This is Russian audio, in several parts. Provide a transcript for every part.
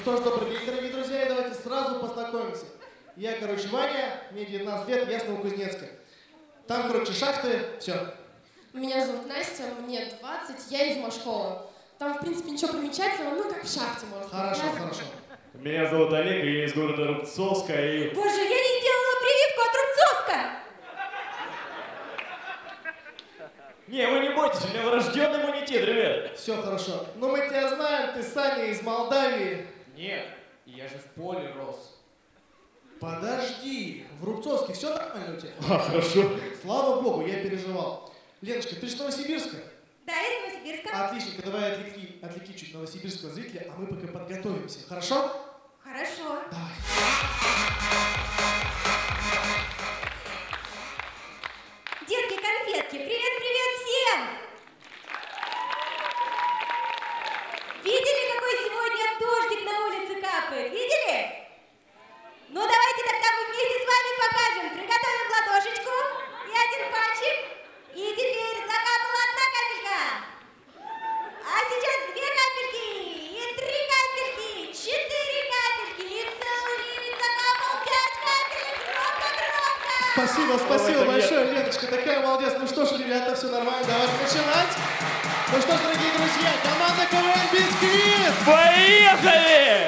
что ж, добрый день, дорогие друзья, и давайте сразу познакомимся. Я, короче, Ваня, мне 19 лет, я с Новокузнецка. Там, короче, шахты, все. Меня зовут Настя, мне 20, я из Машкова. Там, в принципе, ничего примечательного, ну, как в шахте, можно сказать. Хорошо, хорошо. Меня зовут Олег, я из города Рубцовска и... Боже, я не сделала прививку от Рубцовска! Не, вы не бойтесь, у меня врожденный иммунитет, ребят. Все хорошо. Ну, мы тебя знаем, ты Саня из Молдавии. Нет, я же в поле рос. Подожди, в Рубцовске все нормально у тебя? А, хорошо. Слава богу, я переживал. Леночка, ты же с Новосибирска? Да, из Новосибирска. Отличненько, давай отвлеки чуть новосибирского зрителя, а мы пока подготовимся. Хорошо? Хорошо. Давай. Детки, конфетки, привет-привет всем! Видели, какой сегодня дождик на улице капает? Видели? Ну, давайте тогда мы вместе с вами покажем. Приготовим ладошечку и один пальчик. И теперь закапала одна капелька. А сейчас 2 капельки, и 3 капельки, 4 капельки, и целый ливень закапал 5 капелек. Громко-громко! Спасибо большое, Леночка, такая молодец. Ну что ж, ребята, все нормально, давайте начинать. Ну что ж, дорогие друзья, команда КВН Бисквит! Поехали!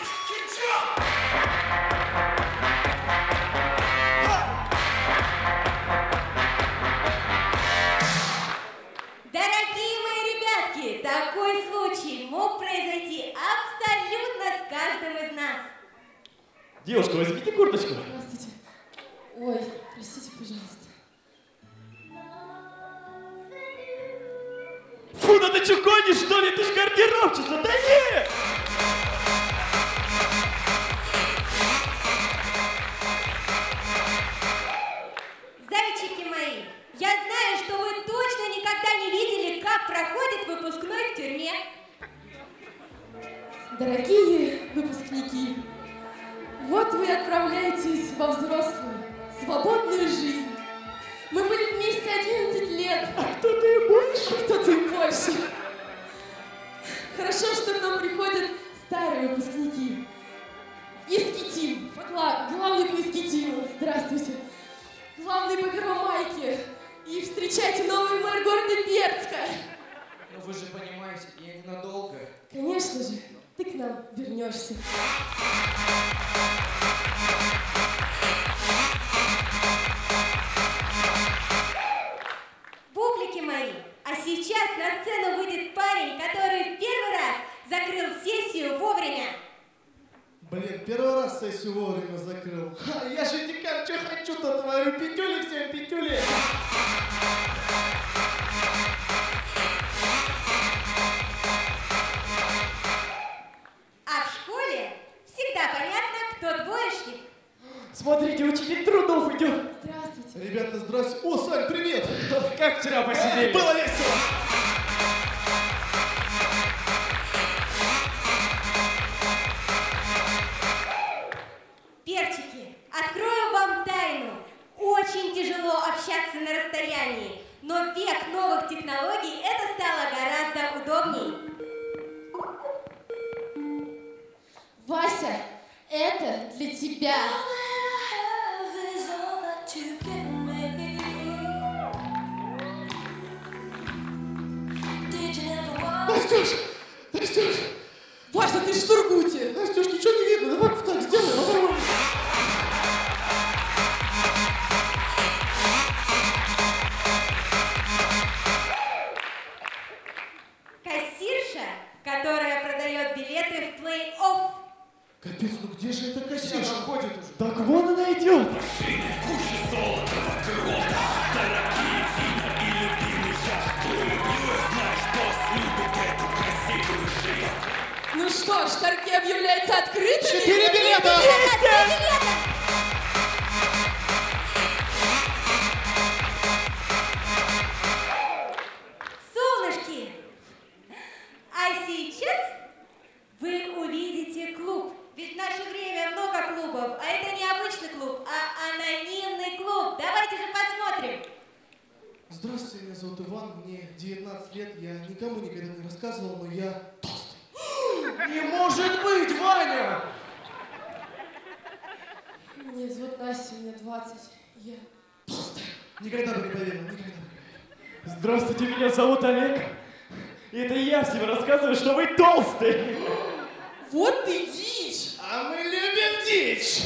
Дорогие мои ребятки, такой случай мог произойти абсолютно с каждым из нас. Девушка, возьмите курточку. Здравствуйте. Ой, простите, пожалуйста. Фу, да ты что, гонишь, что ли? Ты ж гардеробщица, да нет! Зайчики мои, я знаю, что вы точно никогда не видели, как проходит выпускной в тюрьме. Дорогие выпускники, вот вы отправляетесь во взрослую, свободную жизнь. Мы были вместе 11 лет. А кто-то и больше. Кто-то и больше. Хорошо, что к нам приходят старые выпускники. Искитим. Главный по Искитиму. Здравствуйте. Главный по Первомайке. И встречайте, новый мэр города Бердска. Ну вы же понимаете, я ненадолго. Конечно же, ты к нам вернешься. Бублики мои, а сейчас на сцену выйдет парень, который в первый раз закрыл сессию вовремя. Блин, первый раз сессию вовремя закрыл. Ха, я же декан, что хочу, то творю. Петюли всем, петюли. А в школе всегда понятно, кто двоечник. Смотрите, ученик трудов идет. Здравствуйте. Ребята, здравствуйте. О, Сань, привет. Как вчера посидели? Было весело. Перчики, открою вам тайну. Очень тяжело общаться на расстоянии, но в век новых технологий это стало гораздо удобней. Вася, это для тебя. Настюш, Настюш. Вася, ты ж в Сургуте. Настюш, ничего не видно. Давай вот так сделаем. Нормально. Кассирша, которая продает билеты в плей-офф. Капец, ну где же эта кассирша? Она ходит уже. Так вон она идет. Ну что ж, торги объявляются открытыми. 4 билета. Солнышки, а сейчас вы увидите клуб. Ведь в наше время много клубов, а это не обычный клуб, а анонимный клуб. Давайте же посмотрим. Здравствуйте, меня зовут Иван, мне 19 лет, я никому никогда не рассказывал, но я толстый. Не может быть, Ваня! Меня зовут Настя, мне 20. Я толстая. Никогда бы не поверил, никогда бы не поверил. Здравствуйте, меня зовут Олег. И это я всем рассказываю, что вы толстый. Вот ты дичь! А мы любим дичь!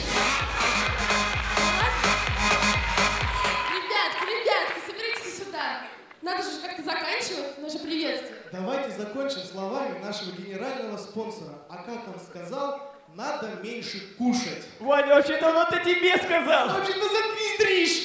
Ребятки, соберитесь сюда. Надо же как-то заканчивать наше приветствие. Давайте закончим словами нашего генерального спонсора. А как он сказал, надо меньше кушать. Ваня, вообще-то он это тебе сказал. Вообще-то заткнись, дрищ!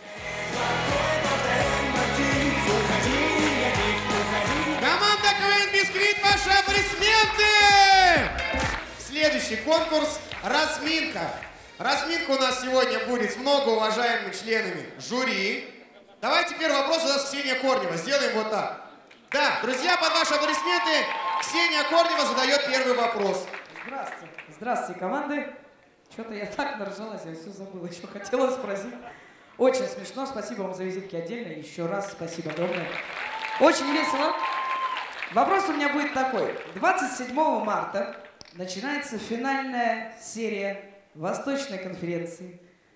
Команда КВН Бисквит, ваши аплодисменты! Следующий конкурс – разминка. Разминка у нас сегодня будет с многоуважаемыми членами жюри. Давайте первый вопрос у нас Ксения Корнева. Сделаем вот так. Да, друзья, под ваши аплодисменты Ксения Корнева задает первый вопрос. Здравствуйте. Здравствуйте, команды. Что-то я так наржалась, я все забыла, еще хотела спросить. Очень смешно, спасибо вам за визитки отдельно. Еще раз спасибо огромное. Очень весело. Вопрос у меня будет такой. 27 марта начинается финальная серия Восточной конференции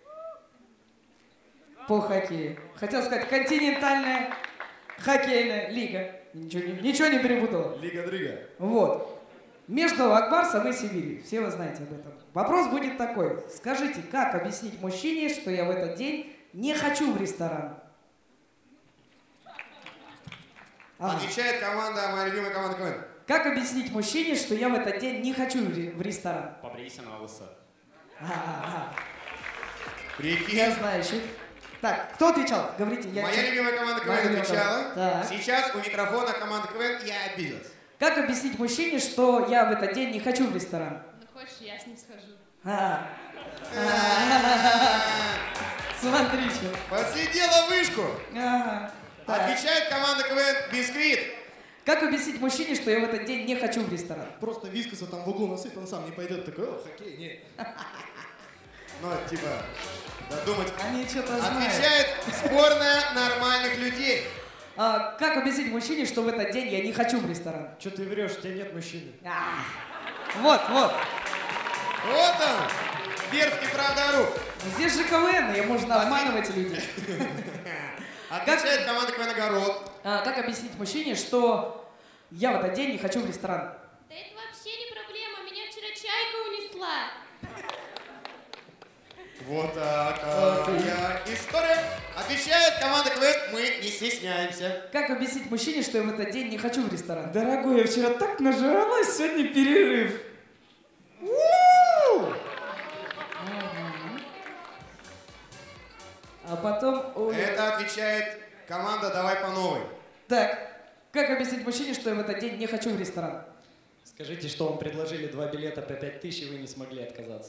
по хоккею. Хотел сказать, континентальная хоккейная лига. Ничего не перепутала. Лига-дрыга. Вот. Между Акбарсом и Сибирью. Все вы знаете об этом. Вопрос будет такой. Скажите, как объяснить мужчине, что я в этот день не хочу в ресторан? Отвечает команда, моя любимая команда КВН. Как объяснить мужчине, что я в этот день не хочу в ресторан? Побрейся на лысо. Прикинь. Я знаю еще. Так, кто отвечал? Говорите. Моя любимая команда Моя КВН любимая отвечала. команда. Так. Сейчас у микрофона команда КВН, я обиделась. Как объяснить мужчине, что я в этот день не хочу в ресторан? Ну хочешь, я с ним схожу. Смотри, что. Подсидела вышку. Ага. Так. Отвечает команда КВН Бисквит. Как объяснить мужчине, что я в этот день не хочу в ресторан? Просто вискоса там в углу насыпь, он сам не пойдет. Такой, о, хоккей, нет. Ну, типа, додумать. Они что-то знают. Отвечает сборная нормальных людей. Как объяснить мужчине, что в этот день я не хочу в ресторан? Че ты врешь, у тебя нет мужчины. Вот. Вот он, дерзкий правдоруб. Здесь же КВН, и можно обманывать людей. Отвечает команда КВН Огород. Как объяснить мужчине, что я в этот день не хочу в ресторан? Да это вообще не проблема, меня вчера чайка унесла. Вот такая история. Отвечает команда КВН, мы не стесняемся. Как объяснить мужчине, что я в этот день не хочу в ресторан? Дорогой, я вчера так нажралась, сегодня перерыв. А потом... Это отвечает команда «Давай по новой». Так, как объяснить мужчине, что я в этот день не хочу в ресторан? Скажите, что вам предложили 2 билета по 5000, и вы не смогли отказаться.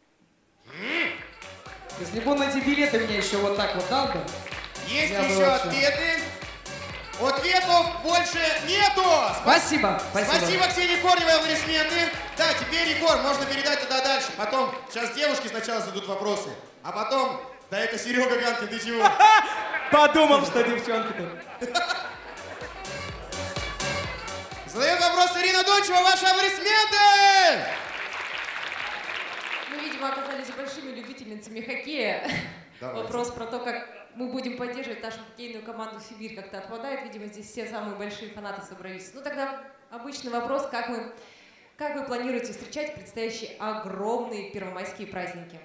Если бы он эти билеты мне еще вот так вот дал бы... Есть Я бы еще вообще- ответы. Ответов больше нету. Спасибо. Спасибо Ксении Корневой, аплодисменты. Да, теперь Егор, можно передать туда дальше. Потом, сейчас девушки сначала зададут вопросы, а потом, да это Серега Ганкин, ты чего? Подумал, что девчонки-то. Задает вопрос Ирина Дончева, ваши аплодисменты! Мы, видимо, оказались большими любительницами хоккея. Давайте. Вопрос про то, как мы будем поддерживать нашу хоккейную команду «Сибирь», как-то отпадает. Видимо, здесь все самые большие фанаты собрались. Ну тогда обычный вопрос, как вы планируете встречать предстоящие огромные первомайские праздники?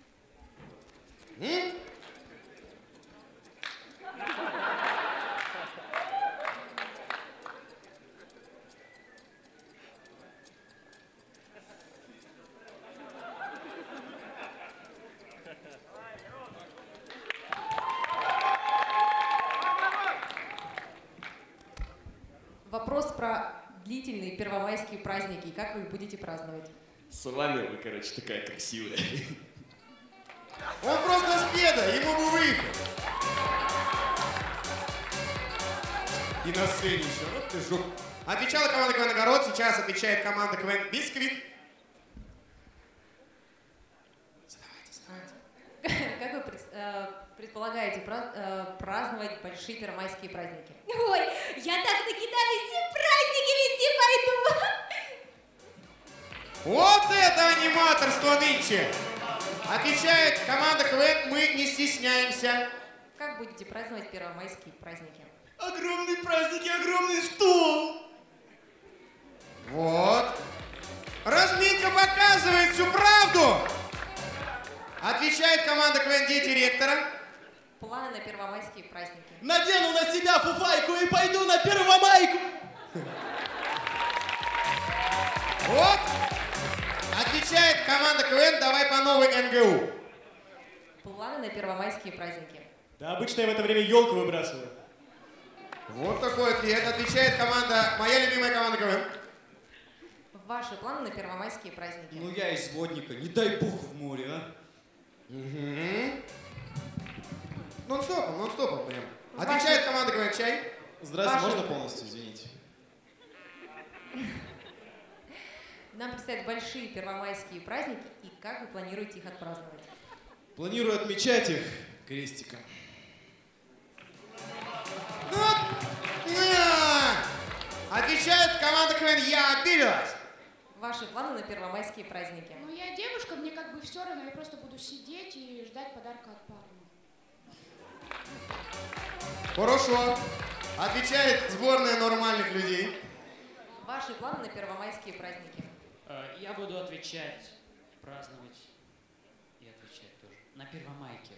Вопрос про длительные первомайские праздники. Как вы их будете праздновать? С вами вы, короче, такая красивая. Он просто с педа, ему бы выехать. И на сцене еще, вот ты жук. Отвечала команда КВН Огород, сейчас отвечает команда КВН Бисквит. Задавайте. Как вы предполагаете праздновать большие первомайские праздники? Ой, я так накидаюсь, все праздники везде пойду. Вот это аниматорство нынче! Отвечает команда КВН «Мы не стесняемся». Как будете праздновать первомайские праздники? Огромные праздники, огромный стол. Вот. Разминка показывает всю правду. Отвечает команда КВН «Дети ректора». Планы на первомайские праздники? Надену на себя фуфайку и пойду на первомайку. Вот. Отвечает команда КВН «Давай по новой НГУ». Планы на первомайские праздники? Да обычно я в это время елку выбрасываю. Вот такой ответ. Отвечает команда, моя любимая команда КВН. Ваши планы на первомайские праздники? Ну я из водника, не дай бог в море, а. Угу. Нон-стопом прям. Отвечает команда КВН «Чай». Здравствуйте, Ваши- можно полностью, извините? Нам предстоят большие первомайские праздники, и как вы планируете их отпраздновать? Планирую отмечать их крестиком. Отвечает команда КВН «Я обиделась». Ваши планы на первомайские праздники? Ну, я девушка, мне как бы все равно, я просто буду сидеть и ждать подарка от парня. Хорошо. Отвечает сборная нормальных людей. Ваши планы на первомайские праздники? Я буду отвечать, праздновать и отвечать тоже. На Первомайке.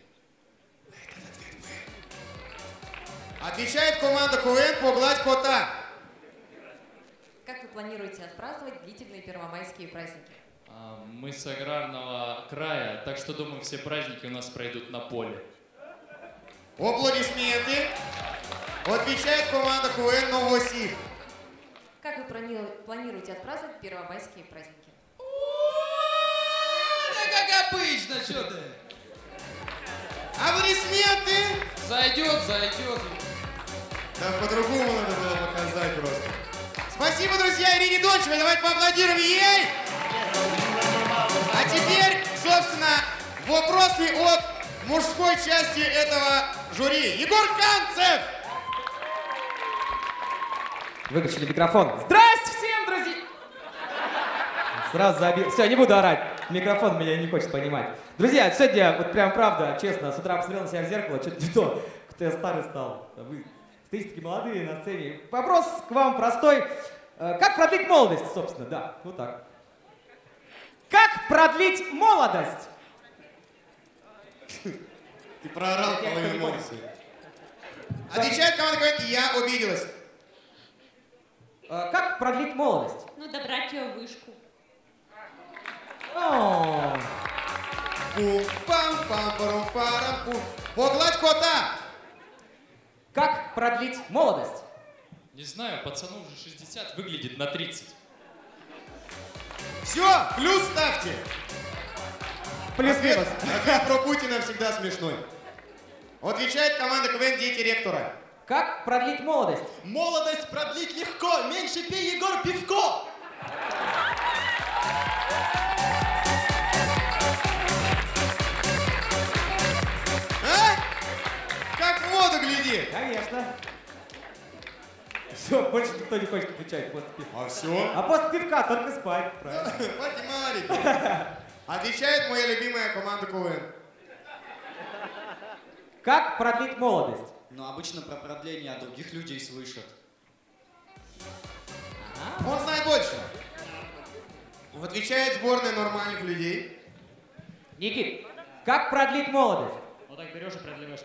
Отвечает команда КВН «Погладь кота». Как вы планируете отпраздновать длительные первомайские праздники? Мы с аграрного края, так что, думаю, все праздники у нас пройдут на поле. Аплодисменты. Отвечает команда КВН «Новосиб». Как вы планируете отпраздновать первомайские праздники? Да как обычно, что ты? Аплодисменты. Зайдет, зайдет. Да по-другому надо было показать просто. Спасибо, друзья, Ирине Дончевой. Давайте поаплодируем ей. А теперь, собственно, вопросы от мужской части этого жюри. Егор Канцев. Выключили микрофон. Здрасте всем, друзья! Сразу забил. Все, не буду орать. Микрофон меня не хочет понимать. Друзья, сегодня, вот прям правда, честно, с утра посмотрел на себя в зеркало, что-то не то, как-то я старый стал. Вы стоите такие молодые на сцене. Вопрос к вам простой. Как продлить молодость, собственно? Да, вот так. Как продлить молодость? Ты проорал половину эмоций. Отвечает команда КВН «Я обиделась». Как продлить молодость? Ну, добрать ее вышку. О, Пум-пам-пам-парум-парам-пум. Погладь кота. как продлить молодость? Не знаю, пацану уже 60, выглядит на 30. Все, плюс ставьте. Плюс-минус. Ответ про Путина всегда смешной. Отвечает команда КВН «Дети ректора». Как продлить молодость? Молодость продлить легко. Меньше пей, Егор, пивко. А? Как в воду глядит. Конечно. Все, больше никто не хочет отвечать после пивка. А все? А после пивка только спать, правильно? Математика. Отвечает моя любимая команда КВН. Как продлить молодость? Но обычно про продление других людей слышат. Он знает больше. Отвечает сборная нормальных людей. Никит, как продлить молодость? Вот так берешь и продлеваешь.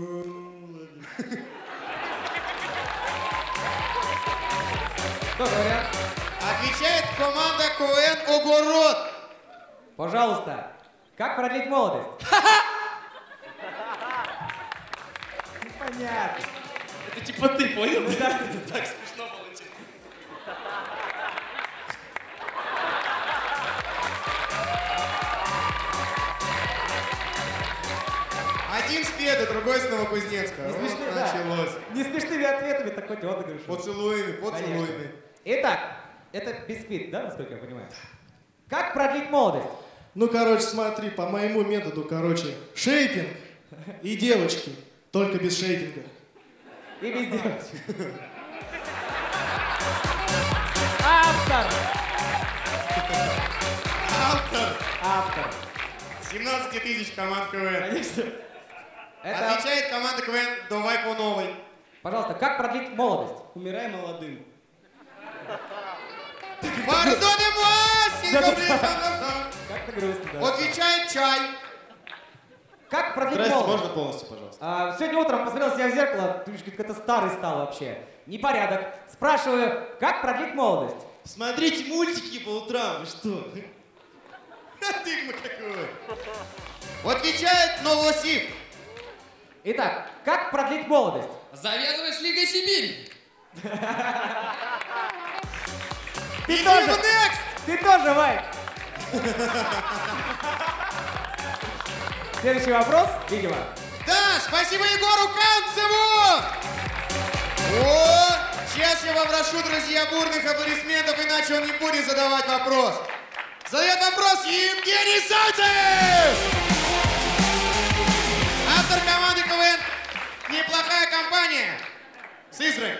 Кто говорят? Отвечает команда КВН «Огород». Пожалуйста, как продлить молодость? Понятно. Это типа ты, понял? Да. Так смешно было. Типа. Один с Педы, другой с Новокузнецка. Не Вот смешные, да. началось. Не смешными ответами такой отыгрыш. Поцелуями, поцелуями. Конечно. Итак, это бисквит, да, насколько я понимаю? Как продлить молодость? Ну, короче, смотри, по моему методу, короче, шейпинг и девочки, только без шейпинга. И без девочек. Автор! автор. 17 тысяч команд КВН. Конечно. Это... Отвечает команда КВН «Давай по новой». Пожалуйста, как продлить молодость? Умирай молодым. Как-то грустно, да. Отвечает «Чай». Как продлить Здрасте, молодость? можно полностью, пожалуйста? Сегодня утром посмотрел себя в зеркало, думаешь, какой-то старый стал вообще. Непорядок. Спрашиваю, как продлить молодость? Смотрите мультики по утрам, вы что? Ты какой. Отвечает Новосиб. Итак, как продлить молодость? Завязывай с Лигой Сибирь. Ты тоже, Вайк. Следующий вопрос, видимо. Да, спасибо Егору Канцеву! О, сейчас я попрошу, друзья, бурных аплодисментов, иначе он не будет задавать вопрос. Задает вопрос Евгений Зайцев! Автор команды КВН «Неплохая компания». Сызрань.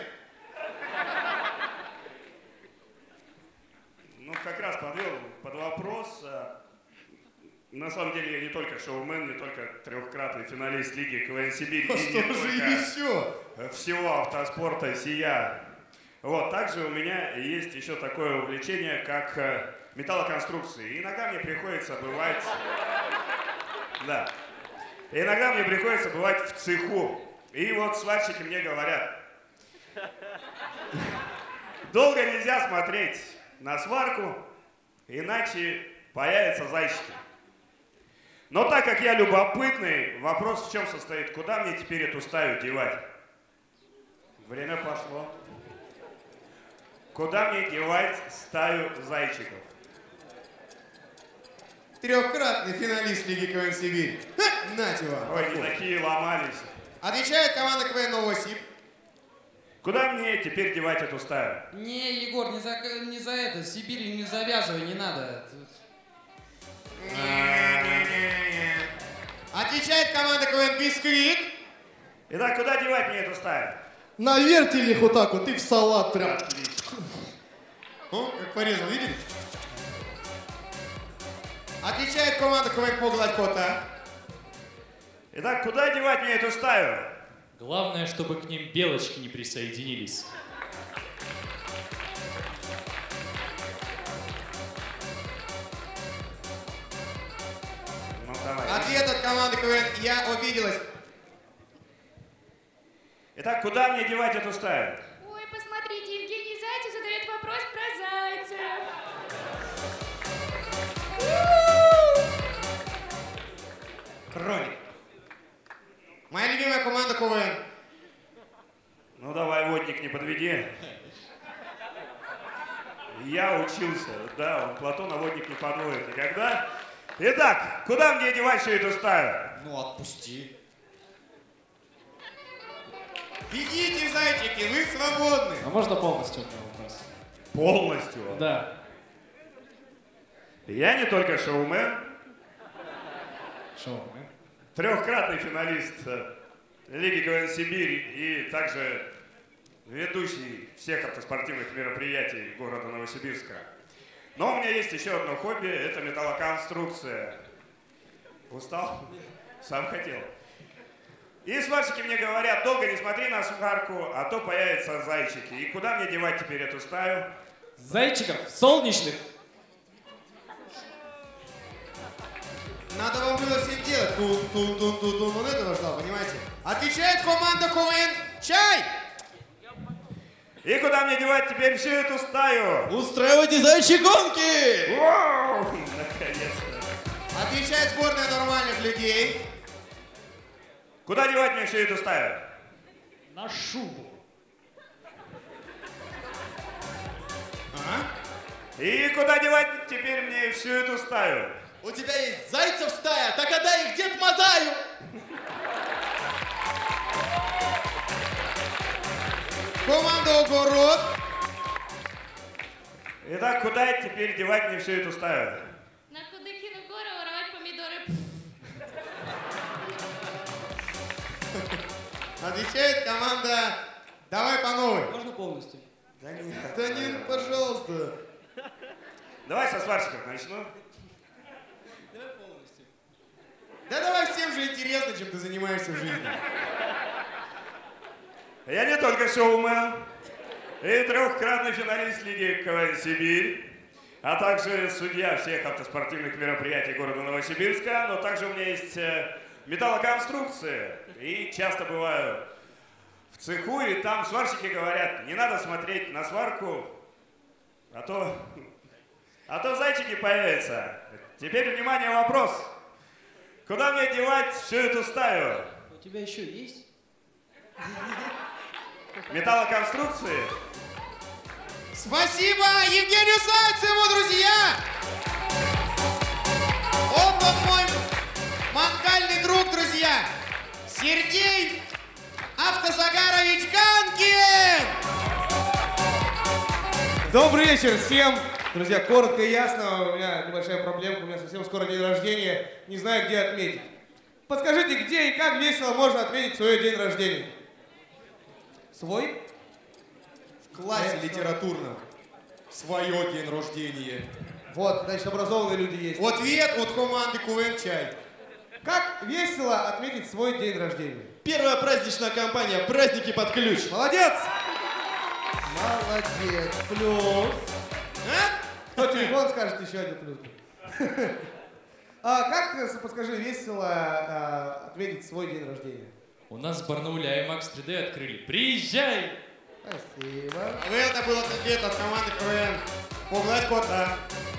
Ну, как раз подвел под вопрос. На самом деле я не только шоумен, не только трехкратный финалист Лиги КВН Сибирь. А что же еще? Всего автоспорта сия. Вот, также у меня есть еще такое увлечение, как металлоконструкции. Иногда мне приходится бывать... Да. Иногда мне приходится бывать в цеху. И вот сварщики мне говорят, долго нельзя смотреть на сварку, иначе появятся зайчики. Но так как я любопытный, вопрос в чем состоит? Куда мне теперь эту стаю девать? Время пошло. Куда мне девать стаю зайчиков? Трехкратный финалист Лиги КВН Сибирь. Нате вам. Ой, не такие ломались. Отвечает команда КВН Новосиб. Куда мне теперь девать эту стаю? Не, Егор, не за это. Сибирь не завязывай, не надо. Отвечает команда КВН Бисквит. Итак, куда девать мне эту стаю? На вертеле их вот так вот и в салат прям. Отлично. О, как порезал, видели? Отвечает команда КВН Погладь кота. Итак, куда девать мне эту стаю? Главное, чтобы к ним белочки не присоединились. Ну, давай. Ответ от команды КВН «Я обиделась». Итак, куда мне девать эту стаю? Ой, посмотрите, Евгений Зайцев задает вопрос про зайцев. Кролик. Моя любимая команда КВН. Ну давай, водник, не подведи. Я учился, да, он Платона водник не подводит никогда. Итак, куда мне девать всю эту стаю? Ну, отпусти. Бегите, зайчики, вы свободны. А можно полностью у меня вопрос? Полностью? Да. Я не только шоумен, Шоумен. трехкратный финалист Лиги КВН Сибирь и также ведущий всех автоспортивных мероприятий города Новосибирска. Но у меня есть еще одно хобби, это металлоконструкция. Устал? Сам хотел. И сварщики мне говорят, долго не смотри на сварку, а то появятся зайчики. И куда мне девать теперь эту стаю? Зайчиков солнечных. Надо вам было все делать. Тун-тун-тун-тун-тун. Он этого ждал, понимаете? Отвечает команда КВН «Чай». И куда мне девать теперь всю эту стаю? Устраивайте зайчьи гонки! Вау! Наконец-то. Отвечает сборная нормальных людей. Куда девать мне всю эту стаю? На шубу. И куда девать теперь мне всю эту стаю? У тебя есть зайцев стая, так отдай их Дед Мазаю! Команда «Огород». Итак, куда теперь девать мне всю эту стаю? На Кудыкину гору воровать помидоры. Отвечает команда «Давай по новой». Можно полностью? Да нет. Да не, пожалуйста. Давай со сварщиков начну. интересно, чем ты занимаешься в жизни. Я не только шоумен, и трехкратный финалист Лиги КВН «Сибирь», а также судья всех автоспортивных мероприятий города Новосибирска, но также у меня есть металлоконструкция, и часто бываю в цеху, и там сварщики говорят, не надо смотреть на сварку, а то зайчики появятся. Теперь, внимание, вопрос. Куда мне девать всю эту стаю? У тебя еще есть? Металлоконструкции? Спасибо Евгению Зайцеву, друзья! Он мой мангальный друг, друзья! Сергей Автозагарович Ганкин! Добрый вечер всем! Друзья, коротко и ясно, у меня небольшая проблемка, у меня совсем скоро день рождения, не знаю, где отметить. Подскажите, где и как весело можно отметить свой день рождения? Свой? В классе литературном. Свое день рождения. Вот, значит, образованные люди есть. Ответ от команды КВН «Чай». Как весело отметить свой день рождения? Первая праздничная кампания «Праздники под ключ». Молодец! Молодец. Плюс. Кто телефон скажет, еще один плюс. А как, подскажи, весело отметить свой день рождения? У нас в Барнауле IMAX 3D открыли. Приезжай! Спасибо. Это был ответ от команды КВН «Погладь кота».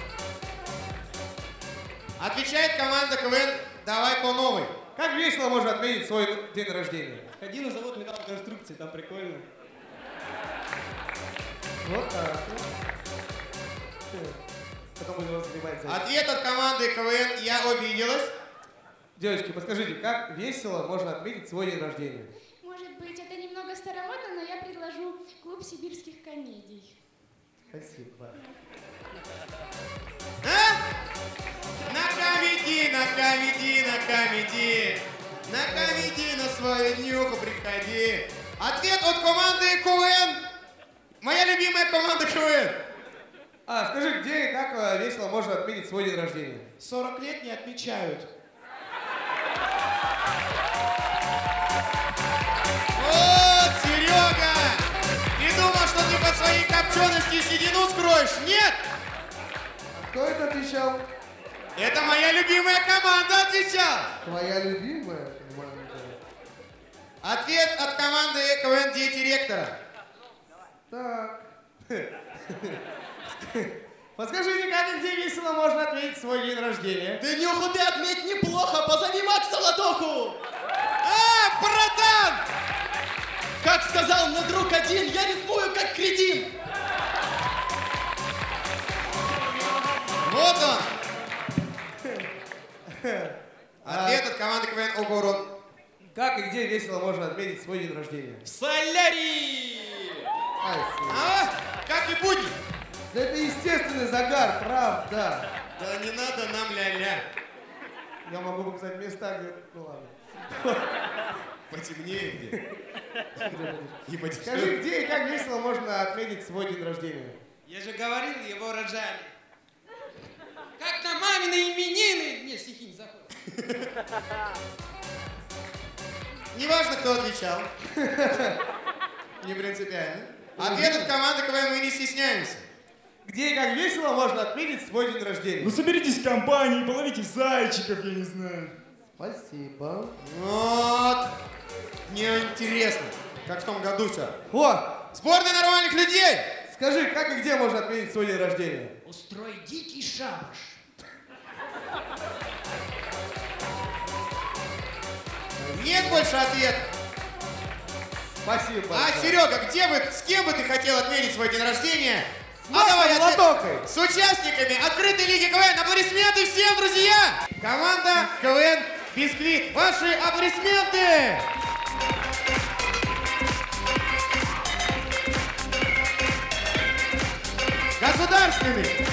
Отвечает команда КВН «Давай по новой». Как весело можно отметить свой день рождения? Ходи на завод металлоконструкции, там прикольно. Вот так. Потом будем вас снимать за это. Ответ от команды КВН «Я обиделась». Девочки, подскажите, как весело можно отметить свой день рождения? Может быть, это немного старомодно, но я предложу клуб сибирских комедий. Спасибо. Накамеди, накамеди, накамеди. Накамеди, на свою днюху приходи. Ответ от команды КВН. Моя любимая команда КВН. А, скажи, где и как весело можно отметить свой день рождения? 40 лет не отмечают. Вот, Серега! Ты думал, что ты по своей копчености седину скроешь? Нет! Кто это отвечал? Это моя любимая команда отвечала. Твоя любимая команда. Ответ от команды КВН «Дети ректора». Так. Подскажите, как и где весело можно отметить свой день рождения? Ты, Нюху, ты отметь неплохо, позови Макса Латоху! А, братан! Как сказал мой друг один, я рифмую как кретин! Вот он! Ответ от команды КВН «Огород». Как и где весело можно отметить свой день рождения? В солярии! А, как и будни. Да это естественный загар, правда. Да не надо нам ля-ля. Я могу показать места, где... Ну ладно. Потемнее где. И потемнее. Скажи, где и как весело можно отметить свой день рождения? Я же говорил, его рожали. Как на мамины именины! Не, стихи не заходят. Неважно, кто отвечал. Не принципиально. Ответ от команды КВН «Мы не стесняемся». Где и как весело можно отметить свой день рождения? Ну соберитесь в компании, половите зайчиков, я не знаю. Спасибо. Вот. Мне интересно, как в том году все. О! Сборная нормальных людей! Скажи, как и где можно отметить свой день рождения? Устрой дикий шабаш. Нет больше ответа. Спасибо. А, Серега, с кем бы ты хотел отметить свой день рождения? Максом Латохой. С участниками открытой лиги КВН. Аплодисменты всем, друзья! Команда КВН «Бисквит». Ваши аплодисменты! Государственный.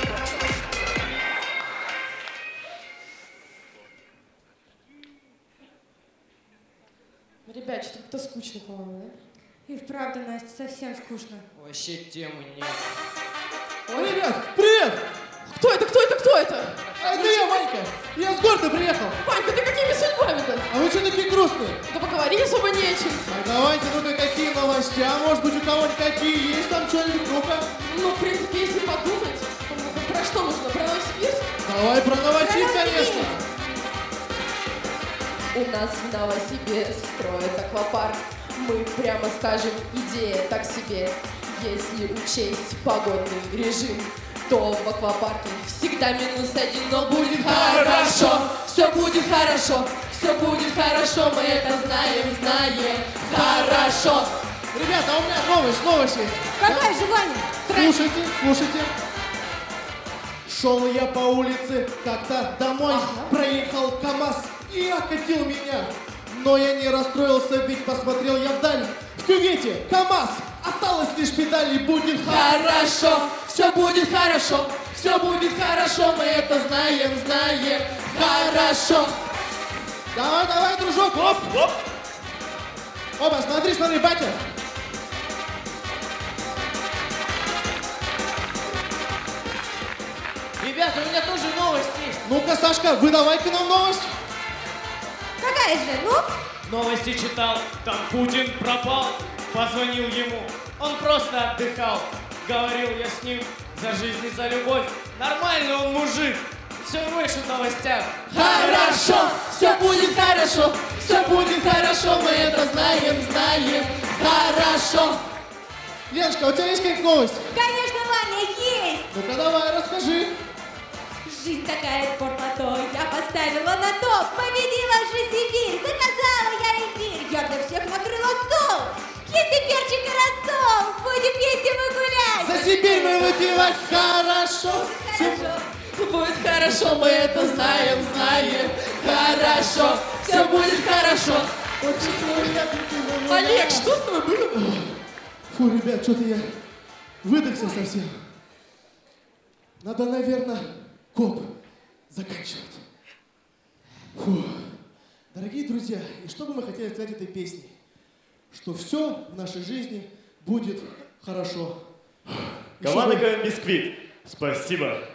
Ребят, что-то как-то скучно, по-моему, да? И вправду, Настя, совсем скучно. Вообще темы нет. Ой, ребят, привет! Кто это, кто это, кто это? Это я, Ванька. Я с города приехал. Ванька, ты какими судьбами-то? А вы что такие грустные? Да поговорить особо не о чем. Так давайте, ну-ка, какие новости? А может быть, у кого-нибудь какие есть там что-нибудь? Ну-ка. Ну, в принципе, если подумать, то про что нужно? Про Новосибирск? Давай про Новосибирск, конечно. У нас в Новосибирск строят аквапарк. Мы прямо скажем, идея так себе. Если учесть погодный режим, то в аквапарке всегда -1, но будет хорошо. Все будет хорошо, все будет хорошо, мы это знаем, знаем. Хорошо. Ребята, а у меня новость есть. Какая же, Ваня? Слушайте. Шел я по улице как-то домой, проехал КамАЗ и окатил меня. Но я не расстроился, ведь посмотрел я вдаль. В кювете КамАЗ, осталось лишь педаль, и будет Хорошо, все будет хорошо, все будет хорошо, мы это знаем, знаем. Хорошо. Давай, дружок, оп. Оба, смотри, батя. Ребята, у меня тоже новость есть. Ну-ка, Сашка, выдавай-ка нам новость. Какая же? Ну? Новости читал, там Путин пропал. Позвонил ему, он просто отдыхал. Говорил я с ним за жизнь и за любовь. Нормальный он мужик, все выше в новостях. Хорошо, все будет хорошо, все будет хорошо, мы это знаем, знаем. Хорошо. Леночка, у тебя есть какая-нибудь новость? Конечно, Ваня, есть! Ну-ка давай, расскажи. Жизнь такая спорт на то, я поставила на топ. Победила же Сибирь, заказала я имбирь. Я для всех накрыла стол. Если перчик и рассол, будем вместе мы гулять. За Сибирь мы выпивать хорошо. Будет хорошо, мы это знаем, знаем. Хорошо, все будет хорошо. Олег, что с тобой было? Фу, ребят, что-то я выдохся совсем. Надо, наверное, коп заканчивать. Фу. Дорогие друзья, и что бы мы хотели сказать этой песней? Что все в нашей жизни будет хорошо. Команда КВН «Бисквит». Спасибо.